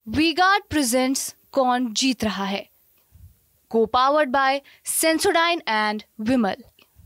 V-Guard presents कौन जीत रहा है, को powered by Sensodyne and Vimal.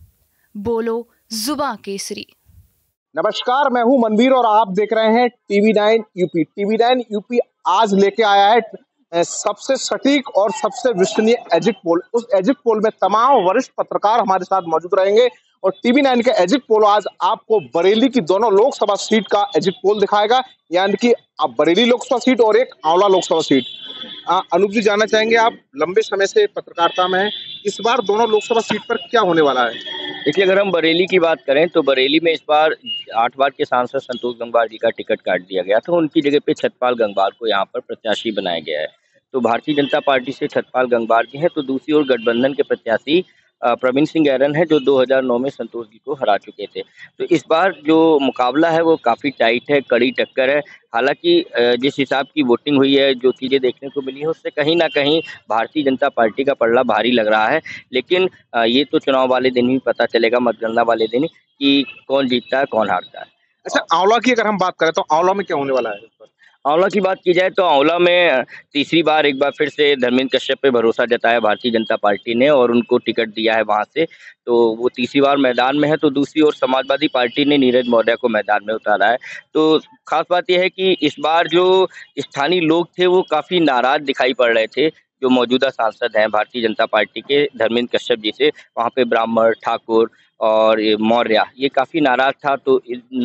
बोलो जुबां केसरी। नमस्कार, मैं हूं मनवीर और आप देख रहे हैं टीवी9 यूपी। टीवी9 यूपी आज लेके आया है सबसे सटीक और सबसे विश्वसनीय एग्जिट पोल। उस एग्जिट पोल में तमाम वरिष्ठ पत्रकार हमारे साथ मौजूद रहेंगे और टीवी9 का एग्जिट पोल आज आपको बरेली की दोनों लोकसभा सीट का एग्जिट पोल दिखाएगा, यानी कि अब बरेली लोकसभा सीट और एक आंवला लोकसभा सीट। अनूप जी, जानना चाहेंगे, आप लंबे समय से पत्रकारिता में हैं, इस बार दोनों लोकसभा सीट पर क्या होने वाला है? देखिए, अगर हम बरेली की बात करें तो बरेली में इस बार 8 बार के सांसद संतोष गंगवार जी का टिकट काट दिया गया था। उनकी जगह पे छतपाल गंगवार को यहाँ पर प्रत्याशी बनाया गया है। तो भारतीय जनता पार्टी से छतपाल गंगवार जी हैं, तो दूसरी ओर गठबंधन के प्रत्याशी प्रवीण सिंह ऐरन है, जो 2009 में संतोष जी को हरा चुके थे। तो इस बार जो मुकाबला है वो काफ़ी टाइट है, कड़ी टक्कर है। हालांकि जिस हिसाब की वोटिंग हुई है, जो चीज़ें देखने को मिली है, उससे कहीं ना कहीं भारतीय जनता पार्टी का पलड़ा भारी लग रहा है। लेकिन ये तो चुनाव वाले दिन ही पता चलेगा, मतगणना वाले दिन ही, कि कौन जीतता है कौन हारता है। अच्छा, आंवला की अगर हम बात करें तो आंवला में क्या होने वाला है इस बार? आंवला की बात की जाए तो आंवला में तीसरी बार एक बार फिर से धर्मेंद्र कश्यप पे भरोसा जताया भारतीय जनता पार्टी ने और उनको टिकट दिया है वहां से। तो वो तीसरी बार मैदान में है। तो दूसरी ओर समाजवादी पार्टी ने नीरज मौर्य को मैदान में उतारा है। तो खास बात यह है कि इस बार जो स्थानीय लोग थे वो काफी नाराज दिखाई पड़ रहे थे। जो मौजूदा सांसद हैं भारतीय जनता पार्टी के धर्मेंद्र कश्यप जी से, वहाँ पे ब्राह्मण, ठाकुर और ये मौर्य, ये काफी नाराज था। तो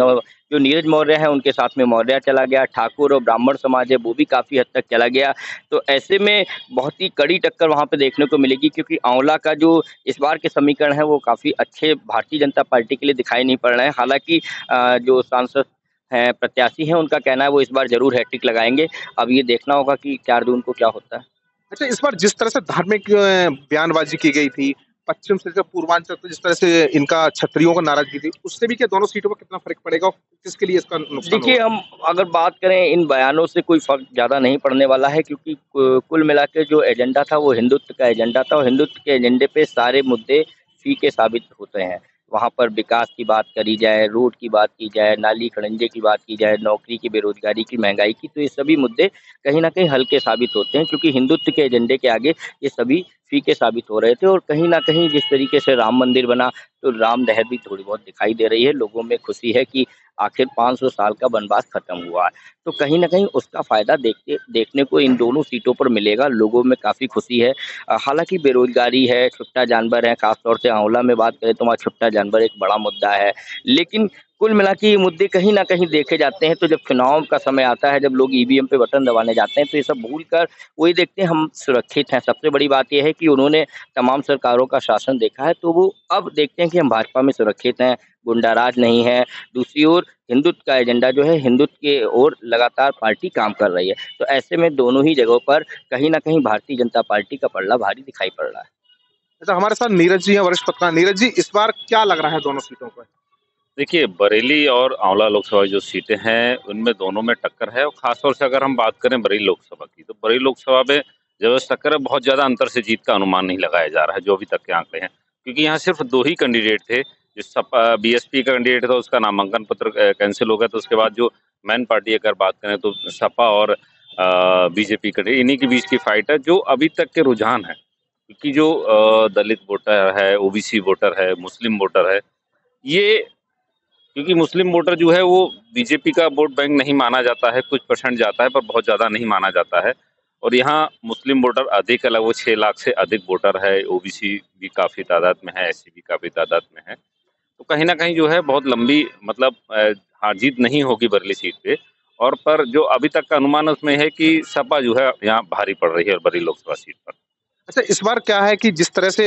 जो नीरज मौर्य है उनके साथ में मौर्य चला गया, ठाकुर और ब्राह्मण समाज है वो भी काफी हद तक चला गया। तो ऐसे में बहुत ही कड़ी टक्कर वहां पे देखने को मिलेगी, क्योंकि आंवला का जो इस बार के समीकरण है वो काफी अच्छे भारतीय जनता पार्टी के लिए दिखाई नहीं पड़ रहे हैं। हालांकि जो सांसद हैं, प्रत्याशी हैं, उनका कहना है वो इस बार जरूर हैट्रिक लगाएंगे। अब ये देखना होगा कि 4 जून को क्या होता है। अच्छा, इस बार जिस तरह से धार्मिक बयानबाजी की गई थी, पश्चिम से लेकर पूर्वांचल तक जिस तरह से इनका क्षत्रियों को नाराजगी थी, उससे भी क्या दोनों सीटों पर कितना फर्क पड़ेगा और किसके लिए इसका नुकसान देखिए, होगा? हम अगर बात करें इन बयानों से कोई फर्क ज़्यादा नहीं पड़ने वाला है, क्योंकि कुल मिला के जो एजेंडा था वो हिंदुत्व का एजेंडा था और हिंदुत्व के एजेंडे पे सारे मुद्दे फीके साबित होते हैं। वहाँ पर विकास की बात करी जाए, रोड की बात की जाए, नाली खड़ंजे की बात की जाए, नौकरी की, बेरोजगारी की, महंगाई की, तो ये सभी मुद्दे कहीं ना कहीं हल्के साबित होते हैं, क्योंकि हिंदुत्व के एजेंडे के आगे ये सभी फीके साबित हो रहे थे। और कहीं ना कहीं जिस तरीके से राम मंदिर बना, तो राम लहर भी थोड़ी बहुत दिखाई दे रही है। लोगों में खुशी है कि आखिर 500 साल का वनवास खत्म हुआ है। तो कहीं ना कहीं उसका फायदा देखने को इन दोनों सीटों पर मिलेगा। लोगों में काफ़ी खुशी है। हालांकि बेरोजगारी है, छुट्टा जानवर है, खासतौर से आंवला में बात करें तो वहाँ छुट्टा जानवर एक बड़ा मुद्दा है। लेकिन कुल मिला के ये मुद्दे कहीं ना कहीं देखे जाते हैं। तो जब चुनाव का समय आता है, जब लोग ईवीएम पे बटन दबाने जाते हैं, तो ये सब भूल कर वही देखते हैं हम सुरक्षित हैं। सबसे बड़ी बात यह है कि उन्होंने तमाम सरकारों का शासन देखा है, तो वो अब देखते हैं कि हम भाजपा में सुरक्षित हैं, गुंडाराज नहीं है। दूसरी ओर हिंदुत्व का एजेंडा जो है, हिंदुत्व के ओर लगातार पार्टी काम कर रही है। तो ऐसे में दोनों ही जगहों पर कहीं ना कहीं भारतीय जनता पार्टी का पलड़ा भारी दिखाई पड़ रहा है। अच्छा, हमारे साथ नीरज जी हैं, वरिष्ठ पत्रकार। नीरज जी, इस बार क्या लग रहा है दोनों सीटों पर? देखिए, बरेली और आंवला लोकसभा जो सीटें हैं उनमें दोनों में टक्कर है। और खासतौर से अगर हम बात करें बरेली लोकसभा की, तो बरेली लोकसभा में जबरदस्त टक्कर है। बहुत ज्यादा अंतर से जीत का अनुमान नहीं लगाया जा रहा है जो अभी तक के आंकड़े हैं, क्योंकि यहाँ सिर्फ 2 ही कैंडिडेट थे। जो सपा बीएसपी का कैंडिडेट था उसका नामांकन पत्र कैंसिल हो गया। तो उसके बाद जो मेन पार्टी अगर बात करें तो सपा और बीजेपी कैंडिडेट, इन्हीं के बीच की फाइट है। जो अभी तक के रुझान है, क्योंकि जो दलित वोटर है, ओबीसी वोटर है, मुस्लिम वोटर है, ये, क्योंकि मुस्लिम वोटर जो है वो बीजेपी का वोट बैंक नहीं माना जाता है। कुछ परसेंट जाता है पर बहुत ज़्यादा नहीं माना जाता है। और यहाँ मुस्लिम वोटर अधिक है, लगभग 6 लाख से अधिक वोटर है। ओबीसी भी काफ़ी तादाद में है, एससी भी काफ़ी तादाद में है। तो कहीं ना कहीं जो है बहुत लंबी, मतलब हार जीत नहीं होगी बरेली सीट पे। और पर जो अभी तक का अनुमान उसमें है कि सपा जो है यहाँ भारी पड़ रही है बरेली लोकसभा सीट पर। अच्छा, इस बार क्या है कि जिस तरह से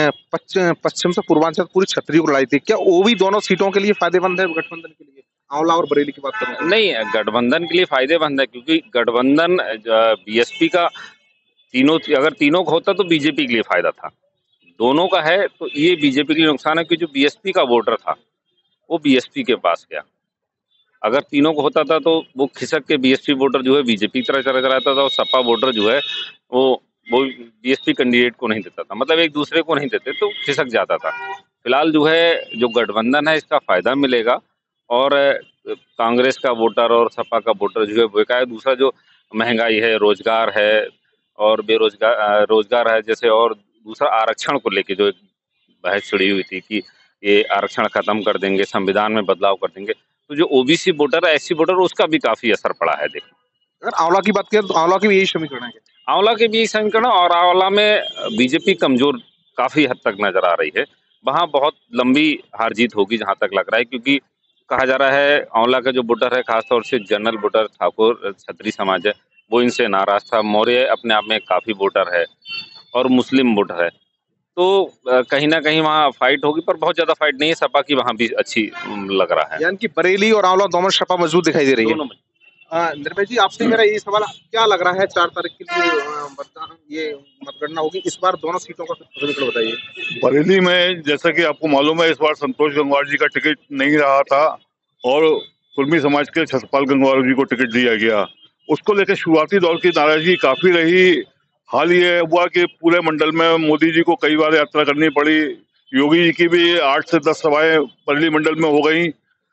पश्चिम से पूर्वांचल पूरी क्षत्रियों को लड़ाई थी, क्या वो भी दोनों सीटों के लिए फायदेमंद है गठबंधन के लिए? आंवला और बरेली की बात करें नहीं, गठबंधन के लिए फायदेमंद है, क्योंकि गठबंधन बीएसपी का तीनों, अगर तीनों का होता तो बीजेपी के लिए फायदा था। दोनों का है तो ये बीजेपी के लिए नुकसान है, कि जो बीएसपी का वोटर था वो बीएसपी के पास गया। अगर तीनों को होता था तो वो खिसक के बीएसपी वोटर जो है बीजेपी की तरह चला जाता था, और सपा वोटर जो है वो बीएसपी कैंडिडेट को नहीं देता था, मतलब एक दूसरे को नहीं देते, तो खिसक जाता था। फिलहाल जो है जो गठबंधन है इसका फायदा मिलेगा। और कांग्रेस का वोटर और सपा का वोटर जो है वो का है। दूसरा जो महंगाई है, रोजगार है और रोजगार है, जैसे और दूसरा आरक्षण को लेके जो एक बहस छिड़ी हुई थी कि ये आरक्षण खत्म कर देंगे, संविधान में बदलाव कर देंगे, तो जो ओबीसी वोटर है, एससी वोटर, उसका भी काफी असर पड़ा है। देखो, अगर आंवला की बात करें तो आंवला की भी यही समीकरण है। आंवला के भी समीकरण और आंवला में बीजेपी कमजोर काफी हद तक नजर आ रही है। वहां बहुत लंबी हार जीत होगी जहां तक लग रहा है, क्योंकि कहा जा रहा है आंवला का जो वोटर है, खासतौर से जनरल वोटर ठाकुर क्षत्रिय समाज है, वो इनसे नाराज था। मौर्य अपने आप में काफी वोटर है और मुस्लिम वोटर है, तो कहीं ना कहीं वहाँ फाइट होगी, पर बहुत ज्यादा फाइट नहीं है। सपा की वहाँ भी अच्छी लग रहा है। यानी कि बरेली और आंवला दोनों सपा मजबूत दिखाई दे रही है। दोनों में निर्भय जी, आपसे मेरा ये सवाल, क्या लग रहा है 4 तारीख के लिए मतदान, ये मतगणना होगी इस बार दोनों सीटों का समीकरण बताइए। बरेली में जैसा कि आपको मालूम है, इस बार संतोष गंगवार जी का टिकट नहीं रहा था और कुर्मी समाज के छत्रपाल गंगवार जी को टिकट दिया गया। उसको लेकर शुरुआती दौर की नाराजगी काफी रही। हाल ये हुआ कि पूरे मंडल में मोदी जी को कई बार यात्रा करनी पड़ी। योगी जी की भी 8 से 10 सभाएं बरेली मंडल में हो गई।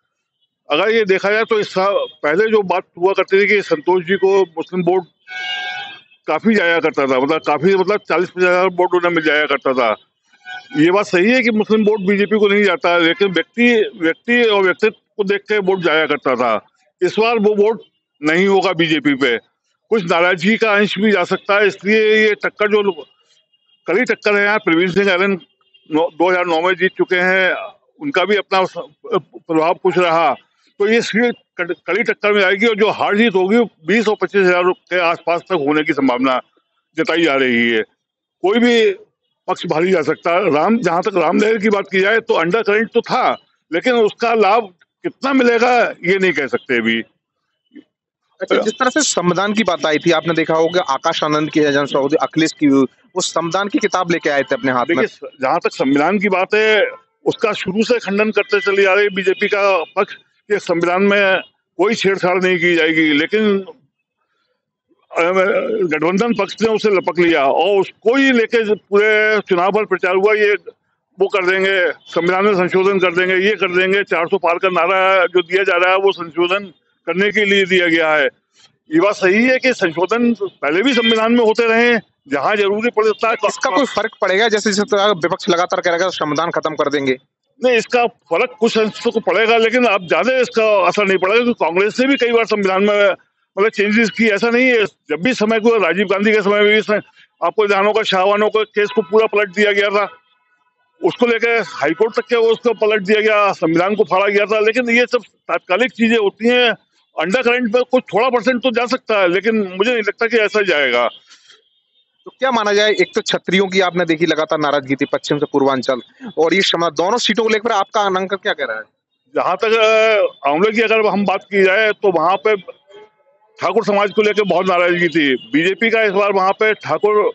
अगर ये देखा जाए तो इस पहले जो बात हुआ करती थी कि संतोष जी को मुस्लिम वोट काफी जाया करता था, मतलब 40-50 वोट उन्हें मिल जाया करता था। ये बात सही है कि मुस्लिम वोट बीजेपी को नहीं जाता, लेकिन व्यक्ति और व्यक्तित्व को देख के वोट जाया करता था। इस बार वो वोट नहीं होगा बीजेपी पे। कुछ नाराजगी का अंश भी जा सकता है, इसलिए ये टक्कर जो कड़ी टक्कर है यहाँ। प्रवीण सिंह एलन 2009 में जीत चुके हैं, उनका भी अपना प्रभाव कुछ रहा, तो ये सीट कड़ी टक्कर में आएगी और जो हार जीत होगी 20 और 25 हजार के आसपास तक होने की संभावना जताई जा रही है। कोई भी पक्ष भारी जा सकता है। जहां तक राम लहर की बात की जाए तो अंडर करंट तो था, लेकिन उसका लाभ कितना मिलेगा ये नहीं कह सकते अभी। अच्छा, जिस तरह से संविधान की बात आई थी, आपने देखा होगा आकाश आनंद की जनसभा होती, अखिलेश की, वो संविधान की किताब लेके आए थे अपने हाथ में। देखिए, जहां तक संविधान की बात है, उसका शुरू से खंडन करते चली आ रही बीजेपी का पक्ष कि संविधान में कोई छेड़छाड़ नहीं की जाएगी, लेकिन गठबंधन पक्ष ने उसे लपक लिया और उसको ही लेके पूरे चुनाव पर प्रचार हुआ। ये वो कर देंगे, संविधान में संशोधन कर देंगे, ये कर देंगे। 400 पार का नारा जो दिया जा रहा है वो संशोधन करने के लिए दिया गया है। ये बात सही है कि संशोधन पहले भी संविधान में होते रहे, जहां जरूरी पड़ता है। इसका कोई फर्क पड़ेगा? जैसे जिस तरह विपक्ष लगातार कह रहा है संविधान खत्म कर देंगे। नहीं, इसका फर्क कुछ अंश तो पड़ेगा, लेकिन अब ज्यादा इसका असर नहीं पड़ेगा, क्योंकि कांग्रेस ने भी कई बार संविधान में मतलब चेंजेस की। ऐसा नहीं है, जब भी समय को राजीव गांधी के समय में भी आपको ध्यान होगा, शाहवानों के केस को पूरा पलट दिया गया था, उसको लेकर हाईकोर्ट तक के उसको पलट दिया गया, संविधान को फाड़ा गया था। लेकिन ये सब तात्कालिक चीजें होती हैं। अंडर करंट में कुछ थोड़ा % तो जा सकता है, लेकिन मुझे नहीं लगता कि ऐसा जाएगा। तो क्या माना जाए, एक तो क्षत्रियों की आपने देखी लगातार नाराजगी थी पश्चिम से पूर्वांचल, और ये दोनों सीटों को लेकर आपका अंक क्या कह रहा है? जहां तक आंवले की अगर हम बात की जाए तो वहां पे ठाकुर समाज को लेकर बहुत नाराजगी थी। बीजेपी का इस बार वहां पे ठाकुर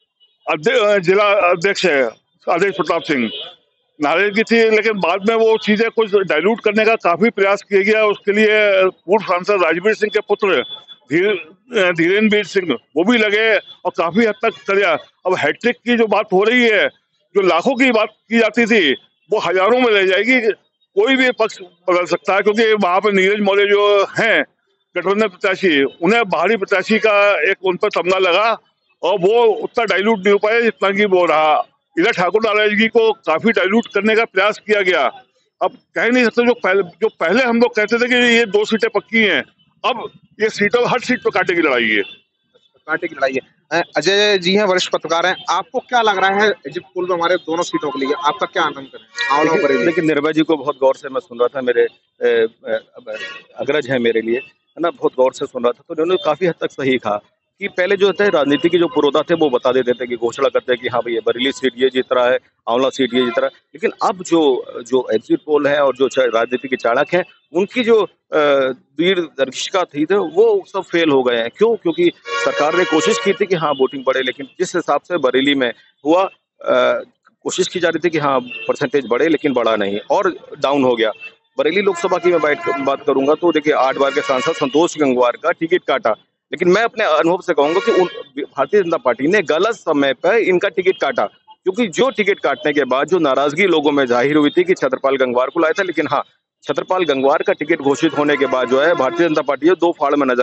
जिला अध्यक्ष है आदेश प्रताप सिंह, नाराजगी थी, लेकिन बाद में वो चीजें कुछ डाइल्यूट करने का काफी प्रयास किया गया। उसके लिए पूर्व सांसद राजवीर सिंह के पुत्र धीरेन्द्र सिंह वो भी लगे और काफी हद तक चलिया। अब हैट्रिक की जो बात हो रही है, जो लाखों की बात की जाती थी, वो हजारों में रह जाएगी। कोई भी पक्ष बदल सकता है, क्योंकि वहां पे नीरज मौर्य जो हैं गठबंधन प्रत्याशी, उन्हें बाहरी प्रत्याशी का एक उन पर तमगा लगा और वो उतना डाइल्यूट नहीं हो पाया जितना कि वो रहा। इधर ठाकुर नाराजगी को काफी डाइल्यूट करने का प्रयास किया गया। अब कह नहीं सकते, जो पहले हम लोग कहते थे कि ये 2 सीटें पक्की हैं, अब ये सीटों हर सीट पर कांटे की लड़ाई है। कांटे की लड़ाई है। अजय जी हैं, वरिष्ठ पत्रकार हैं, आपको क्या लग रहा है एग्जिट पोल में हमारे दोनों सीटों के लिए आपका क्या आकलन है? लेकिन निर्भय जी को बहुत गौर से मैं सुन रहा था, मेरे अग्रज है मेरे लिए, है ना, बहुत गौर से सुन रहा था, तो उन्होंने काफी हद तक सही कहा कि पहले जो थे राजनीति के जो पुरोधा थे वो बता देते थे कि घोषणा करते हैं कि हाँ भाई ये बरेली सीट ये जीत रहा है, आंवला सीट ये जीत रहा है। लेकिन अब जो एग्जिट पोल है और जो राजनीति के चाणक हैं, उनकी जो दूरदर्शिता थी वो सब फेल हो गए हैं। क्यों? क्योंकि सरकार ने कोशिश की थी कि हाँ वोटिंग बढ़े, लेकिन जिस हिसाब से बरेली में हुआ, कोशिश की जा रही थी कि हाँ परसेंटेज बढ़े, लेकिन बढ़ा नहीं और डाउन हो गया। बरेली लोकसभा की मैं बात करूंगा तो देखिए 8 बार के सांसद संतोष गंगवार का टिकट काटा, लेकिन मैं अपने अनुभव से कहूंगा कि भारतीय जनता पार्टी ने गलत समय पर इनका टिकट काटा, क्योंकि जो टिकट काटने के बाद जो नाराजगी लोगों में जाहिर हुई थी कि छत्रपाल गंगवार को लाया था, लेकिन हाँ छत्रपाल गंगवार का टिकट घोषित होने के बाद जो है भारतीय जनता पार्टी 2 फाड़ में नजर आई।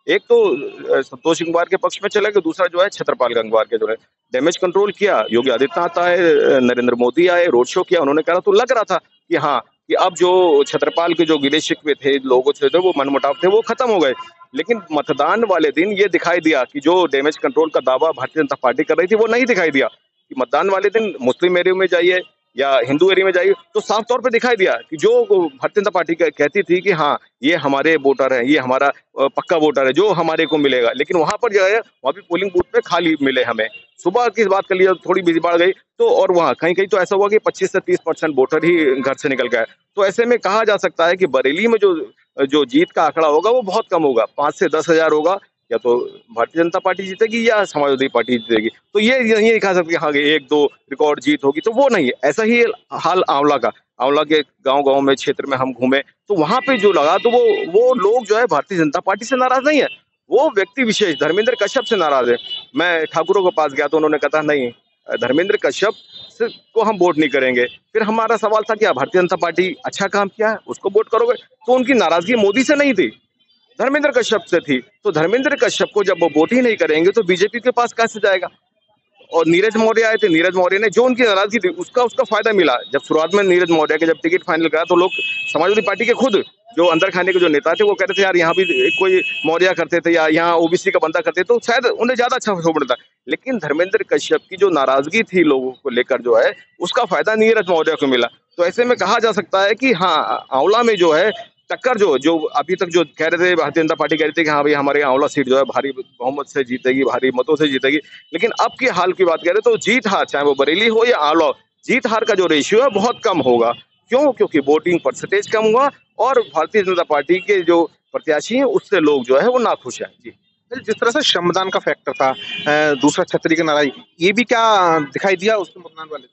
एक तो संतोष गंगवार के पक्ष में चला गया, दूसरा जो है छत्रपाल गंगवार के जो है डैमेज कंट्रोल किया। योगी आदित्यनाथ आए, नरेंद्र मोदी आए, रोड शो किया, उन्होंने कहा तो लग रहा था कि हाँ, कि अब जो छत्रपाल के जो गिले शिकवे थे लोगों से, थे वो मनमुटाव थे, वो खत्म हो गए। लेकिन मतदान वाले दिन ये दिखाई दिया कि जो डैमेज कंट्रोल का दावा भारतीय जनता पार्टी कर रही थी वो नहीं दिखाई दिया। कि मतदान वाले दिन मुस्लिम एरिया में जाइए या हिंदू एरिया में जाइए तो साफ तौर पे दिखाई दिया कि जो भारतीय जनता पार्टी कहती थी कि हाँ ये हमारे वोटर है, ये हमारा पक्का वोटर है जो हमारे को मिलेगा, लेकिन वहां पर जो है वहां भी पोलिंग बूथ पे खाली मिले हमें। सुबह की बात कर लिया, थोड़ी भीड़ बढ़ गई तो, और वहाँ कहीं कहीं तो ऐसा हुआ कि 25 से 30% वोटर ही घर से निकल गए। तो ऐसे में कहा जा सकता है कि बरेली में जो जो जीत का आंकड़ा होगा वो बहुत कम होगा, 5 से 10 हजार होगा, या तो भारतीय जनता पार्टी जीतेगी या समाजवादी पार्टी जीतेगी। तो ये नहीं कहा सकते हाँ 1-2 रिकॉर्ड जीत होगी, तो वो नहीं है। ऐसा ही हाल आंवला का, आंवला के गांव-गांव में क्षेत्र में हम घूमे तो वहां पे जो लगा तो वो लोग जो है भारतीय जनता पार्टी से नाराज नहीं है, वो व्यक्ति विशेष धर्मेंद्र कश्यप से नाराज है। मैं ठाकुरों के पास गया तो उन्होंने कहा नहीं, धर्मेंद्र कश्यप को हम वोट नहीं करेंगे। फिर हमारा सवाल था कि भारतीय जनता पार्टी अच्छा काम किया है उसको वोट करोगे, तो उनकी नाराजगी मोदी से नहीं थी, धर्मेंद्र कश्यप से थी। तो धर्मेंद्र कश्यप को जब वो वोट ही नहीं करेंगे तो बीजेपी के पास कैसे जाएगा। और नीरज मौर्य आए थे, नीरज मौर्य ने जो उनकी नाराजगी थी उसका फायदा मिला। जब शुरुआत में नीरज मौर्य के जब टिकट फाइनल करा तो लोग समाजवादी पार्टी के खुद जो अंदर खाने के जो नेता थे वो कहते थे यार यहाँ भी कोई मौर्य करते थे या यहाँ ओबीसी का बंदा करते तो शायद उन्हें ज्यादा अच्छा हो पड़ता। लेकिन धर्मेंद्र कश्यप की जो नाराजगी थी लोगों को लेकर जो है उसका फायदा नीरज मौर्य को मिला। तो ऐसे में कहा जा सकता है कि हाँ आंवला में जो है टक्कर जो अभी तक जो कह रहे थे भारतीय जनता पार्टी कह रही थी कि हाँ भाई हमारे आंवला सीट जो है भारी बहुमत से जीतेगी, भारी मतों से जीतेगी, लेकिन अब की हाल की बात करें तो जीत हार चाहे वो बरेली हो या आंवला, जीत हार का जो रेशियो है बहुत कम होगा। क्यों? क्योंकि वोटिंग परसेंटेज कम हुआ और भारतीय जनता पार्टी के जो प्रत्याशी हैं उससे लोग जो है वो नाखुश हैं। जी, जिस तरह से श्रमदान का फैक्टर था, दूसरा छतरी की नाराजगी, ये भी क्या दिखाई दिया उसके मतदान वाले दिन?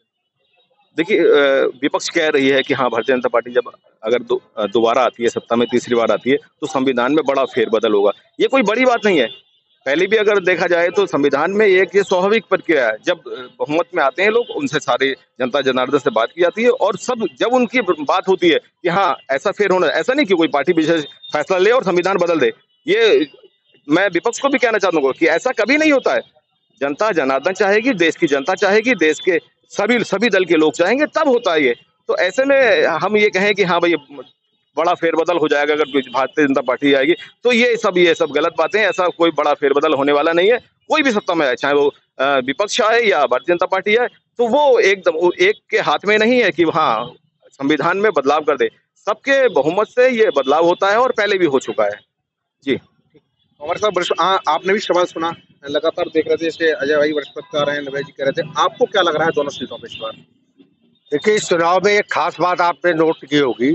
देखिए विपक्ष कह रही है कि हाँ भारतीय जनता पार्टी जब अगर दोबारा आती है सत्ता में, तीसरी बार आती है तो संविधान में बड़ा फेरबदल होगा। ये कोई बड़ी बात नहीं है। पहले भी अगर देखा जाए तो संविधान में एक ये स्वाभाविक प्रक्रिया है, जब बहुमत में आते हैं लोग उनसे सारे जनता जनार्दन से बात की जाती है और सब जब उनकी बात होती है कि हाँ ऐसा फेर होना, ऐसा नहीं कि कोई पार्टी विशेष फैसला ले और संविधान बदल दे। ये मैं विपक्ष को भी कहना चाहूंगा कि ऐसा कभी नहीं होता है। जनता जनार्दन चाहेगी, देश की जनता चाहेगी, देश के सभी दल के लोग चाहेंगे, तब होता है ये। तो ऐसे में हम ये कहें कि हाँ भाई बड़ा फेरबदल हो जाएगा अगर भारतीय जनता पार्टी आएगी, तो ये सब गलत बातें हैं। ऐसा कोई बड़ा फेरबदल होने वाला नहीं है। कोई भी सत्ता में आए, चाहे वो विपक्ष आए या भारतीय जनता पार्टी आए, तो वो एकदम एक के हाथ में नहीं है कि हाँ संविधान में बदलाव कर दे। सबके बहुमत से ये बदलाव होता है और पहले भी हो चुका है। जी, हमारे साथ आपने भी सवाल सुना, लगातार देख रहे थे, जैसे अजय भाई बृहस्पति आ रहे हैं, नवेश जी कह रहे थे, आपको क्या लग रहा है दोनों सीटों पे इस बार? देखिए, इस चुनाव में एक खास बात आपने नोट की होगी,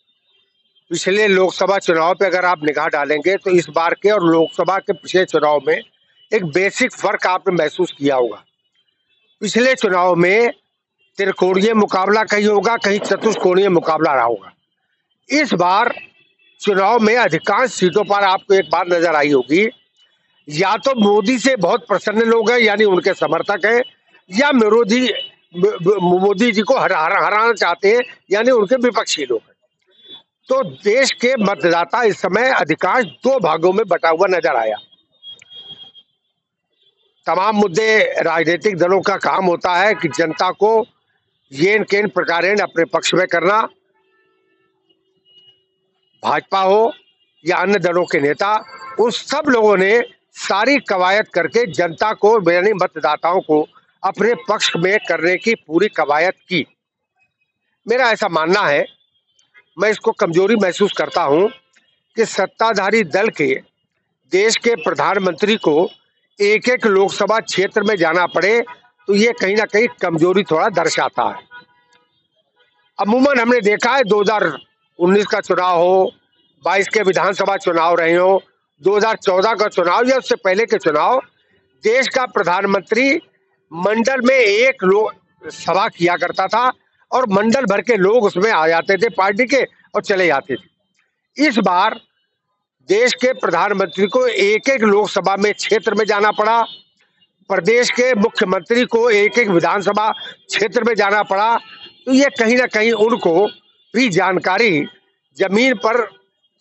पिछले लोकसभा चुनाव पे अगर आप निगाह डालेंगे तो इस बार के और लोकसभा के पिछले चुनाव में एक बेसिक फर्क आपने महसूस किया होगा। पिछले चुनाव में त्रिकोणीय मुकाबला कहीं होगा, कहीं चतुष्कोणीय मुकाबला रहा होगा। इस बार चुनाव में अधिकांश सीटों पर आपको एक बात नजर आई होगी, या तो मोदी से बहुत प्रसन्न लोग हैं यानी उनके समर्थक हैं, या मोदी जी को हराना चाहते हैं यानी उनके विपक्षी लोग हैं। तो देश के मतदाता इस समय अधिकांश दो भागों में बटा हुआ नजर आया। तमाम मुद्दे राजनीतिक दलों का काम होता है कि जनता को येन केन प्रकारेण अपने पक्ष में करना। भाजपा हो या अन्य दलों के नेता, उन सब लोगों ने सारी कवायद करके जनता को यानी मतदाताओं को अपने पक्ष में करने की पूरी कवायद की। मेरा ऐसा मानना है, मैं इसको कमजोरी महसूस करता हूं कि सत्ताधारी दल के देश के प्रधानमंत्री को एक एक लोकसभा क्षेत्र में जाना पड़े, तो ये कहीं ना कहीं कमजोरी थोड़ा दर्शाता है। अमूमन हमने देखा है 2019 का चुनाव हो, 22 के विधानसभा चुनाव रहे हो, 2014 का चुनाव या उससे पहले के चुनाव, देश का प्रधानमंत्री मंडल में एक सभा किया करता था और मंडल भर के लोग उसमें आ जाते थे पार्टी के और चले जाते थे। इस बार देश के प्रधानमंत्री को एक एक लोकसभा में क्षेत्र में जाना पड़ा, प्रदेश के मुख्यमंत्री को एक एक विधानसभा क्षेत्र में जाना पड़ा। तो ये कहीं ना कहीं उनको भी जानकारी जमीन पर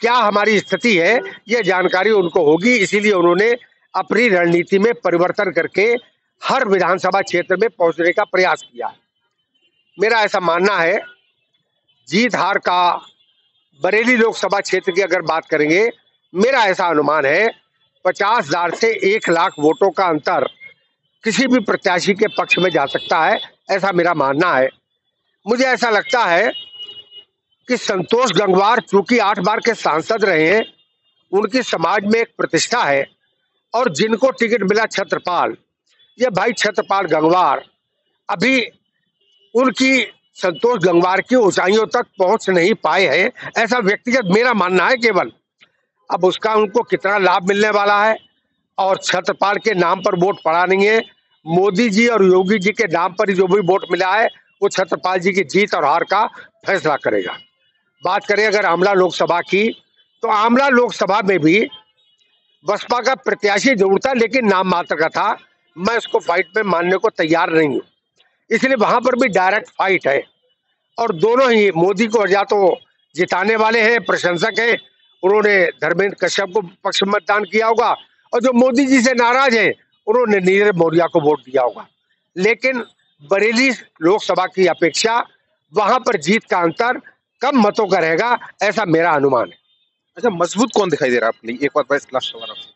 क्या हमारी स्थिति है, ये जानकारी उनको होगी। इसीलिए उन्होंने अपनी रणनीति में परिवर्तन करके हर विधानसभा क्षेत्र में पहुंचने का प्रयास किया। मेरा ऐसा मानना है, जीत हार का बरेली लोकसभा क्षेत्र की अगर बात करेंगे, मेरा ऐसा अनुमान है 50,000 से 1,00,000 वोटों का अंतर किसी भी प्रत्याशी के पक्ष में जा सकता है, ऐसा मेरा मानना है। मुझे ऐसा लगता है कि संतोष गंगवार चूंकि 8 बार के सांसद रहे हैं, उनकी समाज में एक प्रतिष्ठा है, और जिनको टिकट मिला छत्रपाल, ये भाई छत्रपाल गंगवार अभी उनकी संतोष गंगवार की ऊंचाइयों तक पहुंच नहीं पाए हैं, ऐसा व्यक्तिगत मेरा मानना है केवल। अब उसका उनको कितना लाभ मिलने वाला है, और छत्रपाल के नाम पर वोट पड़ा नहीं है, मोदी जी और योगी जी के नाम पर जो भी वोट मिला है वो छत्रपाल जी की जीत और हार का फैसला करेगा। बात करें अगर आमला लोकसभा की, तो आमला लोकसभा में भी बसपा का प्रत्याशी जरूर था, लेकिन नाम मात्र का था। मैं इसको फाइट में मानने को तैयार नहीं हूँ, इसलिए वहां पर भी डायरेक्ट फाइट है, और दोनों ही मोदी को या तो जिताने वाले हैं, प्रशंसक हैं, उन्होंने धर्मेंद्र कश्यप को पक्ष में मतदान किया होगा, और जो मोदी जी से नाराज हैं उन्होंने नीरज मौर्य को वोट दिया होगा। लेकिन बरेली लोकसभा की अपेक्षा वहां पर जीत का अंतर कम मतों का रहेगा, ऐसा मेरा अनुमान है। अच्छा, मजबूत कौन दिखाई दे रहा है आपके लिए? एक बार बस लास्ट सवाल आपसे।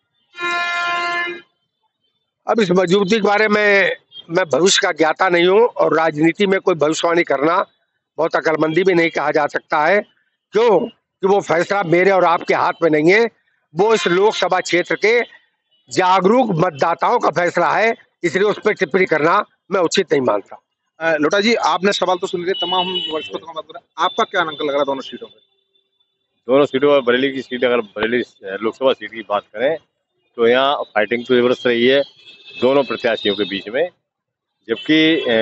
अब इस मजबूती के बारे में मैं भविष्य का ज्ञाता नहीं हूँ, और राजनीति में कोई भविष्यवाणी करना बहुत अकलमंदी भी नहीं कहा जा सकता है। क्यों कि वो फैसला मेरे और आपके हाथ में नहीं है, वो इस लोकसभा क्षेत्र के जागरूक मतदाताओं का फैसला है, इसलिए उस पर टिप्पणी करना मैं उचित नहीं मानता। लोटा जी, आपने सवाल तो सुन लिए, तमाम वर्ष को बात करें, आपका क्या अंकल लग रहा है दोनों सीटों पे? दोनों सीटों पर बरेली की सीट, अगर बरेली लोकसभा सीट की बात करें तो यहाँ फाइटिंग तो जबरदस्त रही है दोनों प्रत्याशियों के बीच में। जबकि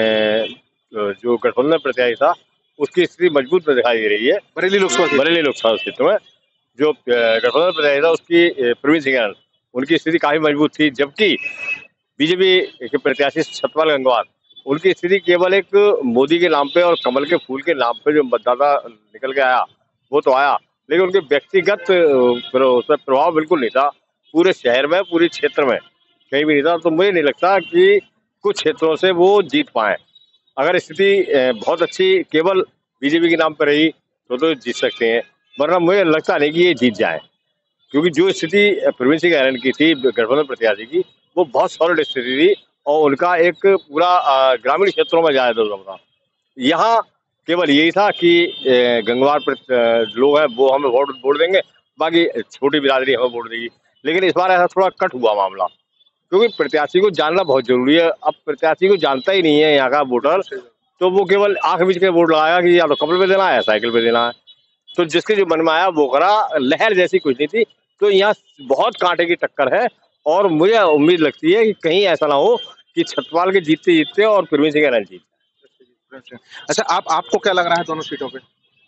जो गठबंधन प्रत्याशी था उसकी स्थिति मजबूत दिखाई दे रही है बरेली लोकसभा क्षेत्र में। जो गठबंधन प्रत्याशी था उसकी प्रवीण सिंह, उनकी स्थिति काफी मजबूत थी। जबकि बीजेपी के प्रत्याशी छत्रपाल गंगवार, उनकी स्थिति केवल एक मोदी के नाम पे और कमल के फूल के नाम पे जो मतदाता निकल के आया वो तो आया, लेकिन उनके व्यक्तिगत उसमें प्रभाव बिल्कुल नहीं था। पूरे शहर में, पूरे क्षेत्र में कहीं भी नहीं था। तो मुझे नहीं लगता कि कुछ क्षेत्रों से वो जीत पाए। अगर स्थिति बहुत अच्छी केवल बीजेपी के नाम पर रही तो जीत सकते हैं, वरना मुझे लगता नहीं कि ये जीत जाए, क्योंकि जो स्थिति प्रवीण सिंह ऐरन की थी गठबंधन प्रत्याशी की, वो बहुत सॉलिड स्थिति थी, और उनका एक पूरा ग्रामीण क्षेत्रों में ज्यादा दबदबा था। यहाँ केवल यही था कि गंगवार लोग हैं वो हमें वोट देंगे, बाकी छोटी बिरादरी हमें वोट देगी। लेकिन इस बार ऐसा थोड़ा कट हुआ मामला, क्योंकि प्रत्याशी को जानना बहुत जरूरी है। अब प्रत्याशी को जानता ही नहीं है यहाँ का वोटर, तो वो केवल आंख बीच के वोट लगाया कि या तो कपड़े पे देना है या साइकिल पे देना है। तो जिसके जो मन में आया वो करा, लहर जैसी कुछ नहीं थी। तो यहाँ बहुत कांटे की टक्कर है, और मुझे उम्मीद लगती है कि कहीं ऐसा ना हो कि छत्रपाल के जीतते जीतते और प्रवीण सिंह ऐरन जीत। अच्छा, आपको क्या लग रहा है दोनों सीटों पे?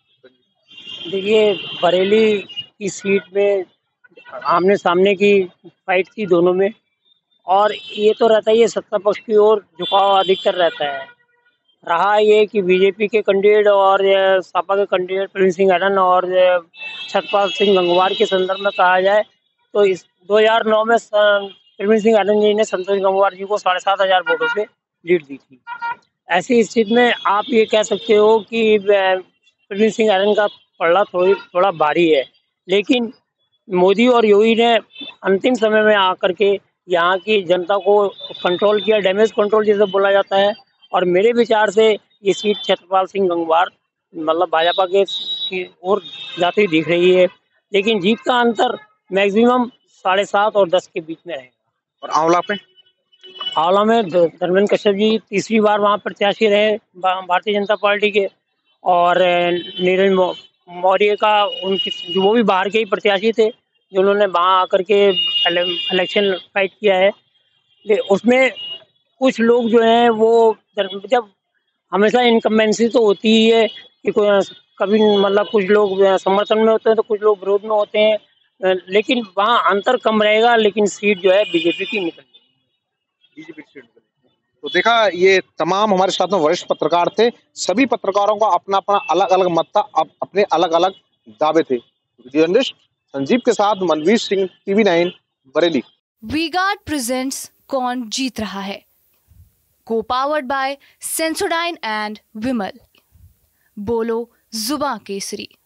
देखिए, बरेली की सीट में आमने सामने की फाइट थी दोनों में, और ये तो रहता ही है सत्ता पक्ष की ओर झुकाव अधिकतर रहता है। रहा ये कि बीजेपी के कैंडिडेट और सपा के कैंडिडेट प्रवीण सिंह ऐरन और छत्रपाल सिंह गंगवार के संदर्भ में कहा जाए तो इस 2009 में प्रवीण सिंह ऐरन जी ने संतोष गंगवार जी को 7,500 वोटों से लीड दी थी। ऐसी स्थिति में आप ये कह सकते हो कि प्रवीण सिंह ऐरन का पलड़ा थोड़ा भारी है, लेकिन मोदी और योगी ने अंतिम समय में आकर के यहाँ की जनता को कंट्रोल किया, डैमेज कंट्रोल जिसे बोला जाता है। और मेरे विचार से ये सीट छत्रपाल सिंह गंगवार मतलब भाजपा के की ओर जाती हुई दिख रही है, लेकिन जीत का अंतर मैक्सिमम 7.5 और 10 के बीच में रहेगा। और आंवला पे? आंवला में धर्मेंद्र कश्यप जी तीसरी बार वहाँ प्रत्याशी रहे भारतीय जनता पार्टी के, और नीरज मौर्य का उनकी वो भी बाहर के ही प्रत्याशी थे जो उन्होंने वहाँ आकर के इलेक्शन फाइट किया है। उसमें कुछ लोग जो हैं वो जब हमेशा इनकम्बेंसी तो होती ही है कि कभी मतलब कुछ लोग समर्थन में होते हैं तो कुछ लोग विरोध में होते हैं, लेकिन वहाँ अंतर कम रहेगा, लेकिन सीट जो है बीजेपी की निकल जाएगी। बीजेपी की सीट तो देखा, ये तमाम हमारे साथ में वरिष्ठ पत्रकार थे। सभी पत्रकारों का अपना अपना अलग अलग मत था, अपने अलग अलग दावे थे। वीडियो जर्नलिस्ट संजीव के साथ मनवीर सिंह, TV9 बरेली। वी-गार्ड प्रेजेंट्स कौन जीत रहा है, को powered by Sensodyne and Vimal. बोलो जुबां केसरी।